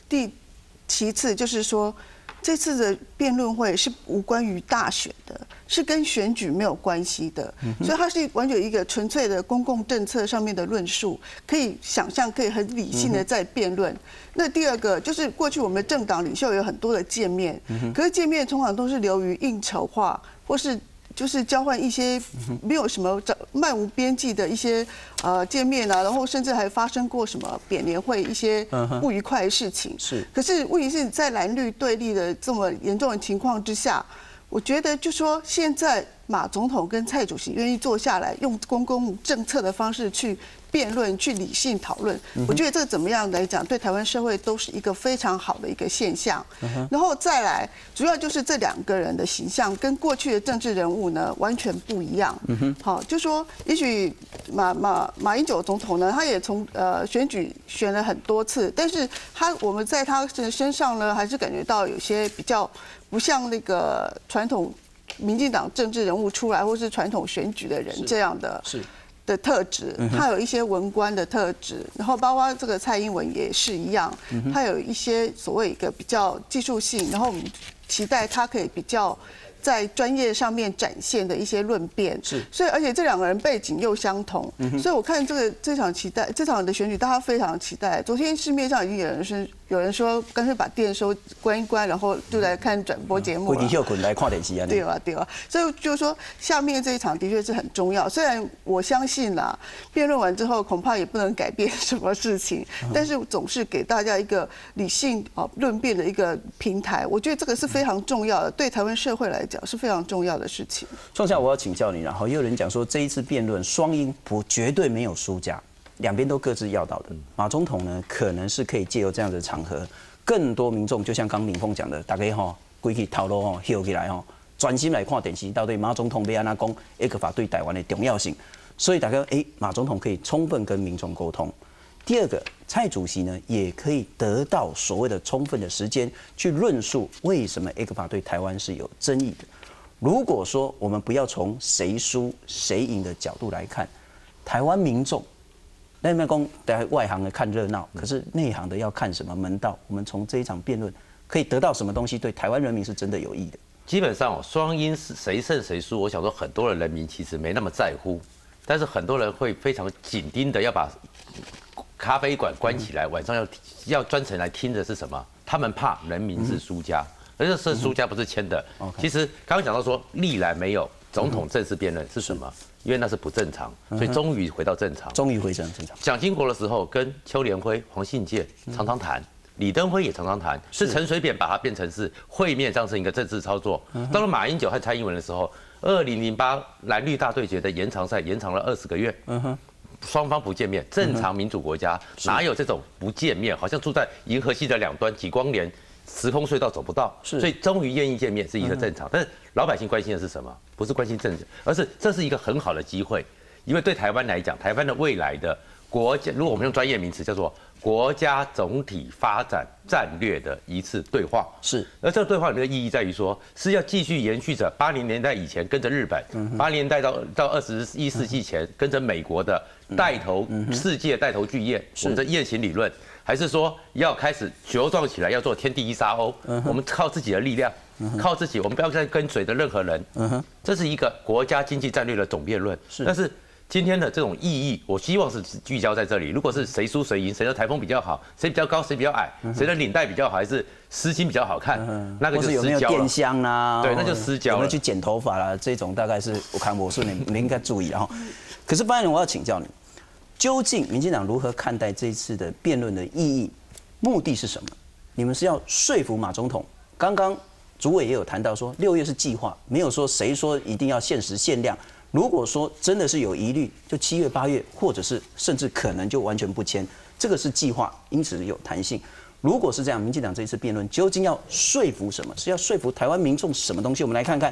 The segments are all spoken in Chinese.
其次就是说，这次的辩论会是无关于大选的，是跟选举没有关系的，所以它是完全一个纯粹的公共政策上面的论述，可以想象，可以很理性的在辩论。那第二个就是过去我们政党领袖有很多的见面，可是见面通常都是流于应酬化，或是就是交换一些没有什么漫无边际的一些见面啊，然后甚至还发生过什么扁联会一些不愉快的事情。 是。 可是问题是在蓝绿对立的这么严重的情况之下，我觉得就说现在马总统跟蔡主席愿意坐下来，用公共政策的方式去辩论、去理性讨论，我觉得这怎么样来讲，对台湾社会都是一个非常好的一个现象。然后再来，主要就是这两个人的形象跟过去的政治人物呢完全不一样。好，就说也许马英九总统呢，他也从选举选了很多次，但是我们在他身上呢，还是感觉到有些比较不像那个传统民进党政治人物出来，或是传统选举的人这样的。的特质，他有一些文官的特质，然后包括这个蔡英文也是一样，他有一些所谓一个比较技术性，然后我们期待他可以比较在专业上面展现的一些论辩，所以而且这两个人背景又相同，所以我看这场的选举，大家非常期待。昨天市面上已经有人说，干脆把电收关一关，然后就来看转播节目了。 回去休困来看电视啊。 对啊，所以就是说，下面这一场的确是很重要。虽然我相信啦，辩论完之后恐怕也不能改变什么事情，但是总是给大家一个理性论辩的一个平台。我觉得这个是非常重要的，对台湾社会来讲是非常重要的事情。 创夏，我要请教你，然后也有人讲说，这一次辩论双赢绝对没有输家。两边都各自要到的，马总统呢，可能是可以借由这样的场合，更多民众就像刚敏峰讲的，大家规去头路休起来专心来看电视，到底马总统要安怎讲一个法对台湾的重要性，所以大家马总统可以充分跟民众沟通。第二个，蔡主席呢也可以得到所谓的充分的时间去论述为什么一个法对台湾是有争议的。如果说我们不要从谁输谁赢的角度来看，台湾民众。那边讲，大家外行的看热闹，可是内行的要看什么门道？我们从这一场辩论可以得到什么东西，对台湾人民是真的有益的？ 基本上双赢是谁胜谁输，我想说很多的人民其实没那么在乎，但是很多人会非常紧盯的要把咖啡馆关起来，晚上要专程来听的是什么？他们怕人民是输家，而这是输家不是签的。其实刚刚讲到说，历来没有总统正式辩论是什么？因为那是不正常，所以终于回到正常。 终于回正常。 蒋经国的时候，跟邱连辉、黄信介常常谈，李登辉也常常谈，是陈水扁把它变成是会面上是一个政治操作。到了马英九和蔡英文的时候，2008蓝绿大对决的延长赛延长了20个月。双方不见面，正常民主国家哪有这种不见面？好像住在银河系的两端，几光年。时空隧道走不到，所以终于愿意见面是一个正常。但是老百姓关心的是什么？不是关心政治，而是这是一个很好的机会，因为对台湾来讲，台湾的未来的国家，如果我们用专业名词叫做国家总体发展战略的一次对话。 是， 而这个对话里面的意义在于说，是要继续延续着80年代以前跟着日本，80年代到21世纪前跟着美国的带头世界带头巨业，我们的雁行理论。还是说要开始茁壮起来，要做天地一沙鸥？我们靠自己的力量，靠自己，我们不要再跟随着任何人。这是一个国家经济战略的总辩论。但是今天的这种意义，我希望是聚焦在这里。如果是谁输谁赢，谁的台风比较好，谁比较高，谁比较矮，谁的领带比较好，还是丝巾比较好看，那个就有没有电箱啦？ 对，那就失焦了。 有没有去剪头发啦？这种大概是我看我是你应该注意哈。可是发言人，我要请教你。究竟民进党如何看待这次的辩论的意义？目的是什么？你们是要说服马总统？刚刚主委也有谈到说，6月是计划，没有说谁说一定要限时限量。如果说真的是有疑虑，就7月、8月，或者是甚至可能就完全不签，这个是计划，因此有弹性。如果是这样，民进党这一次辩论究竟要说服什么？是要说服台湾民众什么东西？我们来看看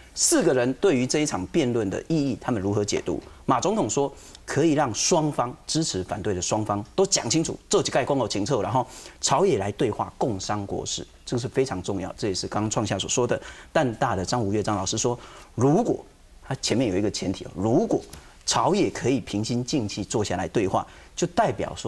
4个人对于这一场辩论的意义，他们如何解读。马总统说，可以让双方支持反对的双方都讲清楚，这几盖公有情臭，然后朝野来对话，共商国事，这个是非常重要。这也是刚刚创夏所说的。但大的张吴岳张老师说，如果他前面有一个前提，如果朝野可以平心静气坐下来对话，就代表说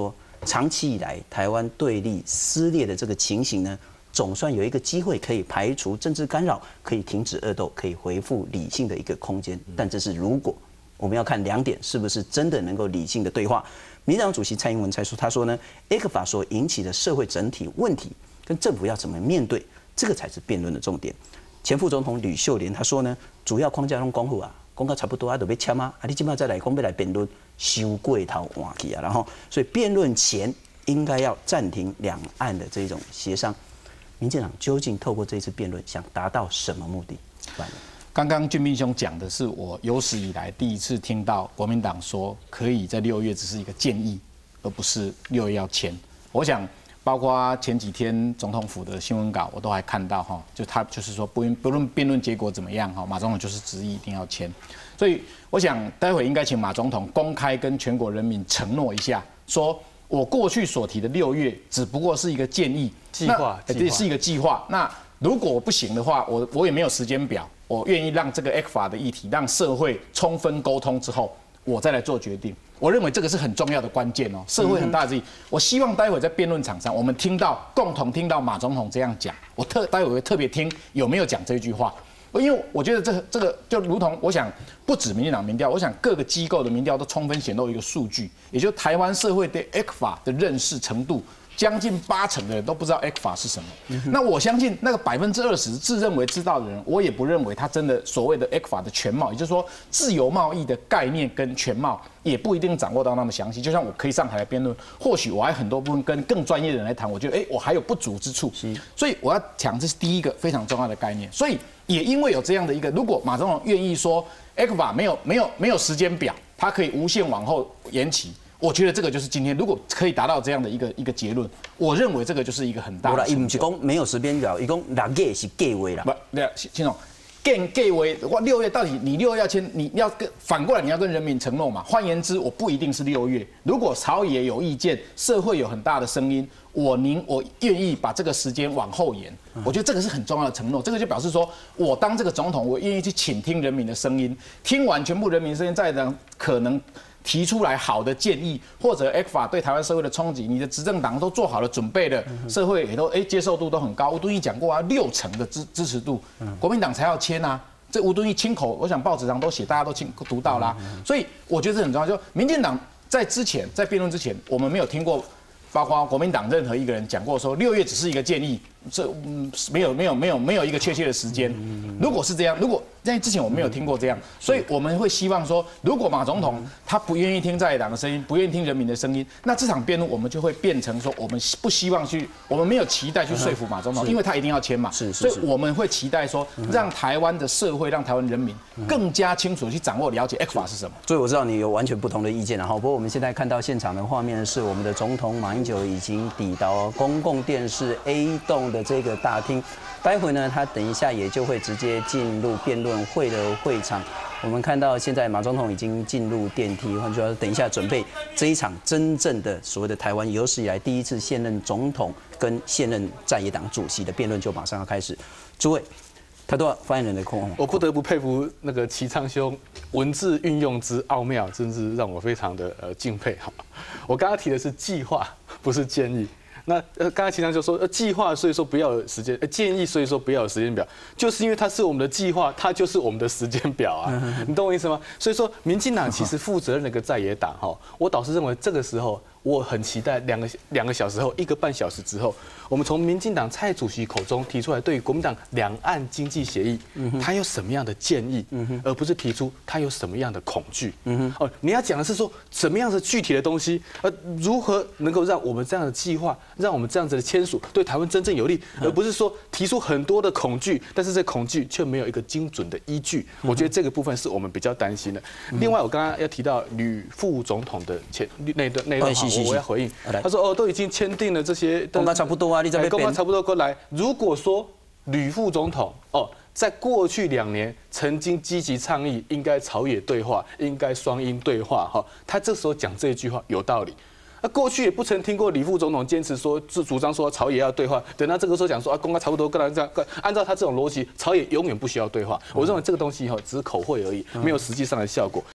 长期以来台湾对立撕裂的这个情形呢，总算有一个机会可以排除政治干扰，可以停止恶斗，可以恢复理性的一个空间。但这是如果我们要看2点，是不是真的能够理性的对话？民进党主席蔡英文他说呢，ECFA 所引起的社会整体问题跟政府要怎么面对，这个才是辩论的重点。前副总统吕秀莲他说呢，主要框架拢讲好啊，讲到差不多啊，就要签啊，你今麦再来讲要来辩论，收过头换去啊，然后所以辩论前应该要暂停两岸的这种协商。民进党究竟透过这次辩论想达到什么目的？ 刚刚俊斌兄讲的是我有史以来第一次听到国民党说可以在6月只是一个建议，而不是6月要签。我想，包括前几天总统府的新闻稿，我都还看到哈，就他就是说不论辩论结果怎么样哈，马总统就是执意一定要签。所以我想待会应该请马总统公开跟全国人民承诺一下，说我过去所提的6月只不过是一个建议计划， 这是一个计划。那如果不行的话，我也没有时间表。我愿意让这个 ECFA 的议题让社会充分沟通之后，我再来做决定。我认为这个是很重要的关键哦，社会很大的质疑。我希望待会在辩论场上，我们共同听到马总统这样讲。待会会特别听有没有讲这句话，因为我觉得这个就如同我想，不止民进党民调，我想各个机构的民调都充分显露一个数据，也就是台湾社会对 ECFA 的认识程度。将近80%的人都不知道 ECFA 是什么。那我相信那个20%自认为知道的人，我也不认为他真的所谓的 ECFA 的全貌，也就是说自由贸易的概念跟全貌也不一定掌握到那么详细。就像我可以上台来辩论，或许我还很多部分跟更专业的人来谈，我觉得我还有不足之处。所以我要讲这是第一个非常重要的概念。所以也因为有这样的一个，如果马总统愿意说 ECFA 没有时间表，他可以无限往后延期。我觉得这个就是今天，如果可以达到这样的一个结论，我认为这个就是一个很大的成就。 不是讲没有时间表，伊讲6月是计划啦。 不，先总，计划，我6月到底你6月要签，你要反过来你要跟人民承诺嘛。换言之，我不一定是6月。如果朝野有意见，社会有很大的声音，我愿意把这个时间往后延。我觉得这个是很重要的承诺。这个就表示说我当这个总统，我愿意去倾听人民的声音，听完全部人民声音，再让可能。提出来好的建议，或者 ECFA 对台湾社会的冲击，你的执政党都做好了准备了，社会也都接受度都很高。吴敦义讲过啊，60%的支持度，国民党才要签啊。这吴敦义亲口，我想报纸上都写，大家都读到啦。所以我觉得这很重要。就民进党在辩论之前，我们没有听过，包括国民党任何一个人讲过说6月只是一个建议，这没有一个确切的时间。如果是这样，在之前我没有听过这样，所以我们会希望说，如果马总统他不愿意听在野党的声音，不愿意听人民的声音，那这场辩论我们就会变成说，我们不希望我们没有期待去说服马总统，因为他一定要签嘛。所以我们会期待说，让台湾的社会，让台湾人民更加清楚地去掌握了解 ECFA 是什么。 所以我知道你有完全不同的意见，然后不过我们现在看到现场的画面是我们的总统马英九已经抵达公共电视 A 栋的这个大厅。待会呢，他等一下也就会直接进入辩论会的会场。我们看到现在马总统已经进入电梯，换句话说，等一下准备这一场真正的所谓的台湾有史以来第一次现任总统跟现任在野党主席的辩论就马上要开始。诸位，他都发言人的空， 我不得不佩服那个齐昌兄文字运用之奥妙，真是让我非常的敬佩哈。我刚刚提的是计划，不是建议。那刚才齐昌就说计划，所以说不要有时间；建议，所以说不要有时间表，就是因为它是我们的计划，它就是我们的时间表啊，你懂我意思吗？所以说，民进党其实负责任的一个在野党哈，我倒是认为这个时候。我很期待两个小时后，1个半小时之后，我们从民进党蔡主席口中提出来对于国民党两岸经济协议，他有什么样的建议，而不是提出他有什么样的恐惧。你要讲的是说什么样的具体的东西，如何能够让我们这样的计划，让我们这样子的签署对台湾真正有利，而不是说提出很多的恐惧，但是这恐惧却没有一个精准的依据。我觉得这个部分是我们比较担心的。另外，我刚刚要提到吕副总统的那段话。我要回应，他说都已经签订了这些， 公告差不多啊，你这边公告差不多过来。如果说吕副总统在过去2年曾经积极倡议应该朝野对话，应该双英对话，他这时候讲这一句话有道理。过去也不曾听过李副总统坚持说主张说朝野要对话，等他这个时候讲说公告差不多，这样按照他这种逻辑，朝野永远不需要对话。我认为这个东西只是口惠而已，没有实际上的效果。